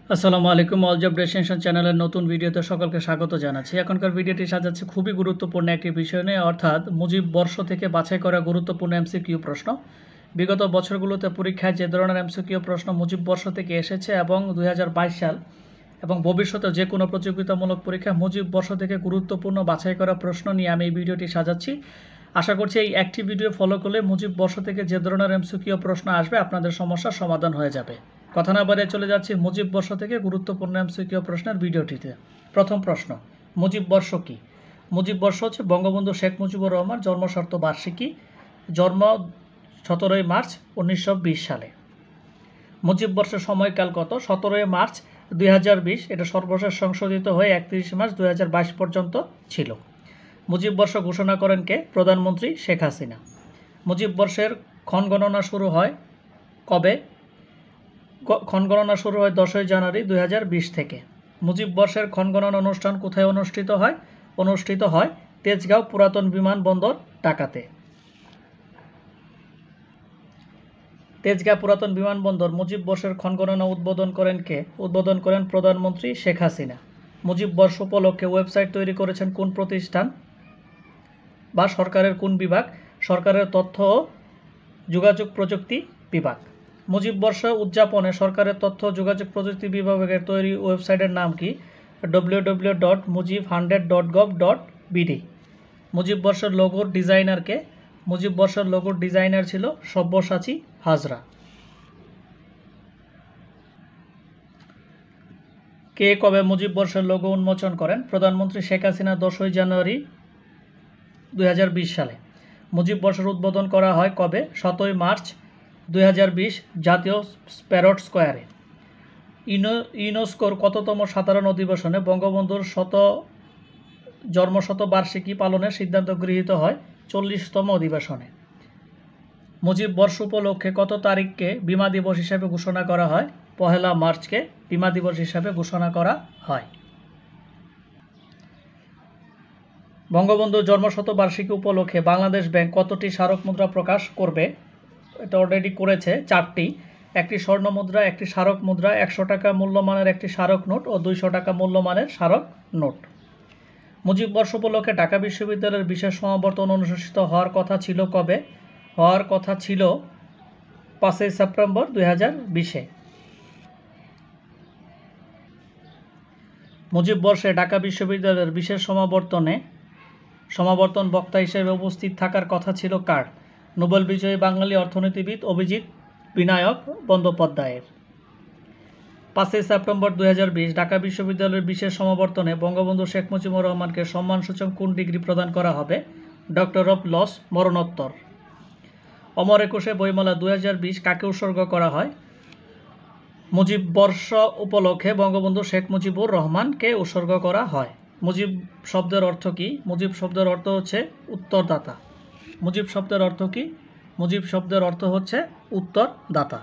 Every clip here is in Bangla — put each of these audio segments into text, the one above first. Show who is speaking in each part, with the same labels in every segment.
Speaker 1: আসসালামু আলাইকুম অলজব ডেস্টিনেশন চ্যানেলের নতুন ভিডিওতে সকলকে স্বাগত জানাচ্ছি। এখনকার ভিডিওটি সাজাচ্ছে খুবই গুরুত্বপূর্ণ একটি বিষয় নিয়ে, অর্থাৎ মুজিব বর্ষ থেকে বাছাই করা গুরুত্বপূর্ণ এমসিকিউ প্রশ্ন। বিগত বছরগুলোতে পরীক্ষায় যে ধরনের এমসিকিউ প্রশ্ন মুজিব বর্ষ থেকে এসেছে এবং 2022 সাল এবং ভবিষ্যতে যে কোনো প্রতিযোগিতামূলক পরীক্ষা মুজিব বর্ষ থেকে গুরুত্বপূর্ণ বাছাই করা প্রশ্ন নিয়ে আমি এই ভিডিওটি সাজাচ্ছি। আশা করছি এই একটি ভিডিও ফলো করলে মুজিব বর্ষ থেকে যে ধরনের এমসিকিউ প্রশ্ন আসবে আপনাদের সমস্যার সমাধান হয়ে যাবে। কথা না বাড়িয়ে চলে যাচ্ছি মুজিব বর্ষ থেকে গুরুত্বপূর্ণ এমসিকিউ প্রশ্নের ভিডিওটিতে। প্রথম প্রশ্ন, মুজিব বর্ষ কি? মুজিব বর্ষ হচ্ছে বঙ্গবন্ধু শেখ মুজিবুর রহমান জন্মশত বার্ষিকী, জন্ম 17 মার্চ 1920 সালে। মুজিব বর্ষের সময়কাল কত? 17 মার্চ 2020, এটা সর্বশেষ সংশোধিত হয়ে 31 মার্চ 2022 পর্যন্ত ছিল। মুজিব বর্ষ ঘোষণা করেন কে? প্রধানমন্ত্রী শেখ হাসিনা। মুজিব বর্ষের ক্ষণগণনা শুরু হয় কবে? ক্ষণগণনা শুরু হয় 10 জানুয়ারি 2020 থেকে। মুজিব বর্ষের ক্ষণগণনা অনুষ্ঠান কোথায় অনুষ্ঠিত হয়? অনুষ্ঠিত হয় তেজগাঁও পুরাতন বিমানবন্দর, ঢাকাতে। তেজগাঁও পুরাতন বিমানবন্দর মুজিব বর্ষের ক্ষণগণনা উদ্বোধন করেন কে? উদ্বোধন করেন প্রধানমন্ত্রী শেখ হাসিনা। মুজিব বর্ষ উপলক্ষে ওয়েবসাইট তৈরি করেছেন কোন প্রতিষ্ঠান বা সরকারের কোন বিভাগ? সরকারের তথ্য ও যোগাযোগ প্রযুক্তি বিভাগ। মুজিব বর্ষ উদযাপনে সরকারের তথ্য ও যোগাযোগ প্রযুক্তি বিভাগের তৈরি ওয়েবসাইটের নাম কি? www.mujib100.gov.bd। মুজিব বর্ষের লোগোর ডিজাইনার কে? মুজিব বর্ষের লোগোর ডিজাইনার ছিল সব্যসাচী হাজরা। কে কবে মুজিব বর্ষের লোগো উন্মোচন করেন? প্রধানমন্ত্রী শেখ হাসিনা 10 জানুয়ারি 2020 সালে। মুজিব বর্ষের উদ্বোধন করা হয় কবে? 17 মার্চ 2020 জাতীয় প্যারড স্কোয়ারে। ইউনেস্কোর কততম সাধারণ অধিবেশনে বঙ্গবন্ধুর জন্মশতবার্ষিকী পালনের সিদ্ধান্ত গৃহীত হয়? 40তম অধিবেশনে। মুজিব বর্ষ উপলক্ষে কত তারিখকে বিমা দিবস হিসাবে ঘোষণা করা হয়? 1 মার্চকে বিমা দিবস হিসাবে ঘোষণা করা হয়। বঙ্গবন্ধুর জন্মশতবার্ষিকী উপলক্ষে বাংলাদেশ ব্যাংক কতটি স্মারক মুদ্রা প্রকাশ করবে? এটা অলরেডি করেছে 4টি। একটি স্বর্ণ মুদ্রা, একটি স্মারক মুদ্রা, 100 টাকা মূল্যমানের একটি স্মারক নোট ও 200 টাকা মূল্যমানের স্মারক নোট। মুজিব বর্ষ উপলক্ষে ঢাকা বিশ্ববিদ্যালয়ের বিশেষ সমাবর্তন অনুষ্ঠিত হওয়ার কথা ছিল কবে? হওয়ার কথা ছিল 5 সেপ্টেম্বর 2020-এ। মুজিব বর্ষে ঢাকা বিশ্ববিদ্যালয়ের বিশেষ সমাবর্তন বক্তা হিসেবে উপস্থিত থাকার কথা ছিল কার? নোবেল বিজয়ী বাঙালি অর্থনীতিবিদ অভিজিৎ বিনায়ক বন্দ্যোপাধ্যায়ের। 5 সেপ্টেম্বর 2020 ঢাকা বিশ্ববিদ্যালয়ের বিশেষ সমাবর্তনে বঙ্গবন্ধু শেখ মুজিবুর রহমানকে সম্মানসূচক কোন ডিগ্রি প্রদান করা হবে? ডক্টর অফ লস, মরণোত্তর। অমর একুশে বইমেলা 2020 কাকে উৎসর্গ করা হয়? মুজিব বর্ষ উপলক্ষে বঙ্গবন্ধু শেখ মুজিবুর রহমানকে উৎসর্গ করা হয়। মুজিব শব্দের অর্থ কি? মুজিব শব্দের অর্থ হচ্ছে উত্তরদাতা। মুজিব শব্দের অর্থ কি? মুজিব শব্দের অর্থ হচ্ছে উত্তরদাতা।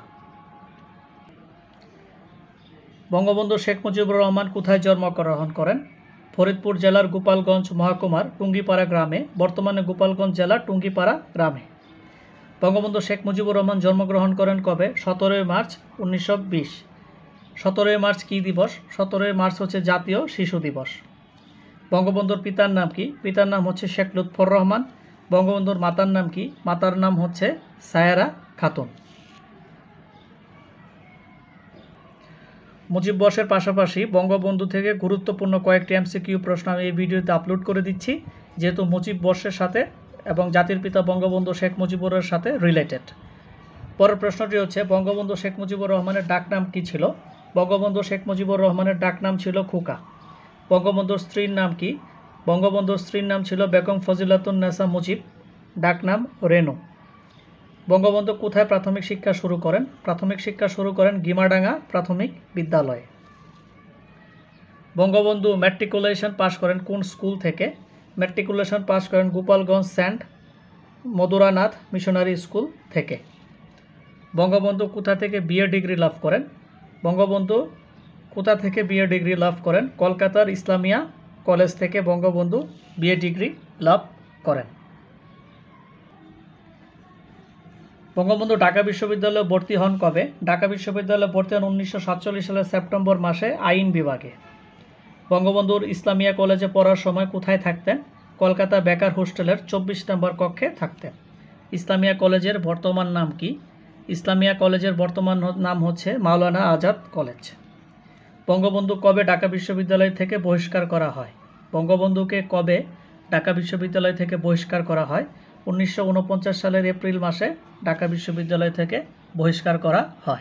Speaker 1: বঙ্গবন্ধু শেখ মুজিবুর রহমান কোথায় জন্মগ্রহণ করেন? ফরিদপুর জেলার গোপালগঞ্জ মহকুমার টুঙ্গিপাড়া গ্রামে, বর্তমানে গোপালগঞ্জ জেলার টুঙ্গিপাড়া গ্রামে। বঙ্গবন্ধু শেখ মুজিবুর রহমান জন্মগ্রহণ করেন কবে? 17 মার্চ 1920। 17 মার্চ কী দিবস? 17 মার্চ হচ্ছে জাতীয় শিশু দিবস। বঙ্গবন্ধুর পিতার নাম কি? পিতার নাম হচ্ছে শেখ লুৎফর রহমান। বঙ্গবন্ধুর মাতার নাম কি? মাতার নাম হচ্ছে সায়েরা খাতুন। মুজিব বর্ষের পাশাপাশি বঙ্গবন্ধু থেকে গুরুত্বপূর্ণ কয়েকটি এমসিকিউ প্রশ্ন আমি এই ভিডিওতে আপলোড করে দিচ্ছি, যেহেতু মুজিব বর্ষের সাথে এবং জাতির পিতা বঙ্গবন্ধু শেখ মুজিবুরের সাথে রিলেটেড। পরের প্রশ্নটি হচ্ছে, বঙ্গবন্ধু শেখ মুজিবুর রহমানের ডাকনাম কি ছিল? বঙ্গবন্ধু শেখ মুজিবুর রহমানের ডাকনাম ছিল খোকা। বঙ্গবন্ধুর স্ত্রীর নাম কি? বঙ্গবন্ধুর স্ত্রীর নাম ছিল বেগম ফজিলাতুন্নেসা মুজিব, ডাকনাম রেনু। বঙ্গবন্ধু কোথায় প্রাথমিক শিক্ষা শুরু করেন? প্রাথমিক শিক্ষা শুরু করেন গিমাডাঙ্গা প্রাথমিক বিদ্যালয়ে। বঙ্গবন্ধু ম্যাট্রিকুলেশন পাশ করেন কোন স্কুল থেকে? ম্যাট্রিকুলেশন পাশ করেন Gopalganj Saint Mathuranath missionary school থেকে। বঙ্গবন্ধু কোথা থেকে বিএ ডিগ্রি লাভ করেন? বঙ্গবন্ধু কোথা থেকে বিএ ডিগ্রি লাভ করেন? কলকাতার ইসলামিয়া কলেজ থেকে বঙ্গবন্ধু বিএ ডিগ্রি লাভ করেন। বঙ্গবন্ধু ঢাকা বিশ্ববিদ্যালয়ে ভর্তি হন কবে? ঢাকা বিশ্ববিদ্যালয়ে ভর্তি হন 1947 সালের সেপ্টেম্বর মাসে আইন বিভাগে। বঙ্গবন্ধুর ইসলামিয়া কলেজে পড়ার সময় কোথায় থাকতেন? কলকাতা বেকার হোস্টেলের 24 নম্বর কক্ষে থাকতেন। ইসলামিয়া কলেজের বর্তমান নাম কি? ইসলামিয়া কলেজের বর্তমান নাম হচ্ছে মাওলানা আজাদ কলেজ। বঙ্গবন্ধু কবে ঢাকা বিশ্ববিদ্যালয় থেকে বহিষ্কার করা হয়? বঙ্গবন্ধুকে কবে ঢাকা বিশ্ববিদ্যালয় থেকে বহিষ্কার করা হয়? 1949 সালের এপ্রিল মাসে ঢাকা বিশ্ববিদ্যালয় থেকে বহিষ্কার করা হয়।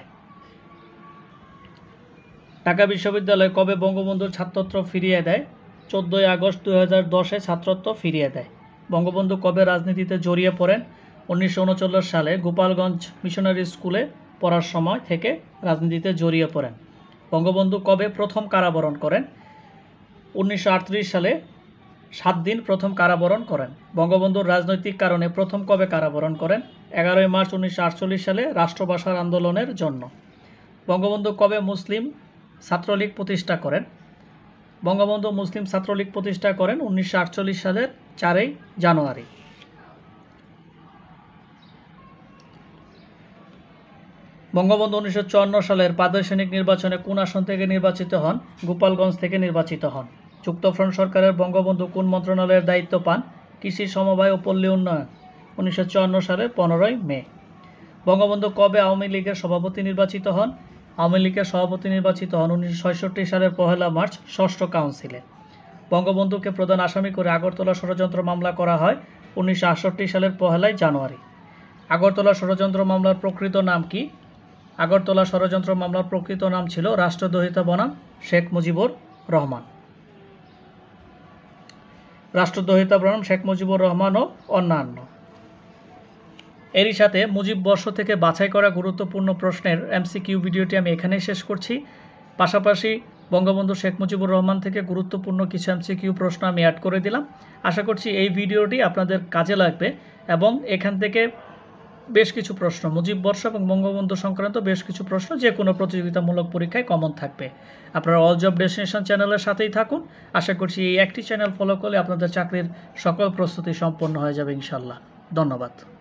Speaker 1: ঢাকা বিশ্ববিদ্যালয় কবে বঙ্গবন্ধুর ছাত্রত্ব ফিরিয়ে দেয়? 14 আগস্ট 2010-এ ছাত্রত্ব ফিরিয়ে দেয়। বঙ্গবন্ধু কবে রাজনীতিতে জড়িয়ে পড়েন? 1939 সালে গোপালগঞ্জ মিশনারি স্কুলে পড়ার সময় থেকে রাজনীতিতে জড়িয়ে পড়েন। বঙ্গবন্ধু কবে প্রথম কারাবরণ করেন? 1938 সালে 7 দিন প্রথম কারাবরণ করেন। বঙ্গবন্ধুর রাজনৈতিক কারণে প্রথম কবে কারাবরণ করেন? 11 মার্চ 1948 সালে রাষ্ট্রভাষার আন্দোলনের জন্য। বঙ্গবন্ধু কবে মুসলিম ছাত্রলীগ প্রতিষ্ঠা করেন? বঙ্গবন্ধু মুসলিম ছাত্রলীগ প্রতিষ্ঠা করেন 1948 সালের 4 জানুয়ারি। বঙ্গবন্ধু 1954 সালের প্রাদেশিক নির্বাচনে কোন আসন থেকে নির্বাচিত হন? গোপালগঞ্জ থেকে নির্বাচিত হন। যুক্তফ্রন্ট সরকারের বঙ্গবন্ধু কোন মন্ত্রণালয়ের দায়িত্ব পান? কৃষি, সমবায় ও পল্লী উন্নয়ন। 1954 সালের 15 মে। বঙ্গবন্ধু কবে আওয়ামী লীগের সভাপতি নির্বাচিত হন? আওয়ামী লীগের সভাপতি নির্বাচিত হন 1966 সালের 1 মার্চ ষষ্ঠ কাউন্সিলে। বঙ্গবন্ধুকে প্রধান আসামি করে আগরতলা ষড়যন্ত্র মামলা করা হয় 1968 সালের 1 জানুয়ারি। আগরতলা ষড়যন্ত্র মামলার প্রকৃত নাম কি? আগরতলা ষড়যন্ত্র মামলার প্রকৃত নাম ছিল রাষ্ট্রদ্রোহিতা বনাম শেখ মুজিবুর রহমান। রাষ্ট্রদ্রোহিতা বনাম শেখ মুজিবুর রহমান ও অন্যান্য। এরই সাথে মুজিব বর্ষ থেকে বাছাই করা গুরুত্বপূর্ণ প্রশ্নের MCQ ভিডিওটি আমি এখানেই শেষ করছি। পাশাপাশি বঙ্গবন্ধু শেখ মুজিবুর রহমান থেকে গুরুত্বপূর্ণ কিছু MCQ প্রশ্ন আমি অ্যাড করে দিলাম। আশা করছি এই ভিডিওটি আপনাদের কাজে লাগবে এবং এখান থেকে বেশ কিছু প্রশ্ন মুজিব বর্ষ এবং বঙ্গবন্ধু সংক্রান্ত বেশ কিছু প্রশ্ন যে কোনো প্রতিযোগিতামূলক পরীক্ষায় কমন থাকবে। আপনারা অল জব ডেস্টিনেশন চ্যানেলের সাথেই থাকুন। আশা করছি এই একটি চ্যানেল ফলো করলে আপনাদের চাকরির সকল প্রস্তুতি সম্পন্ন হয়ে যাবে ইনশাল্লাহ। ধন্যবাদ।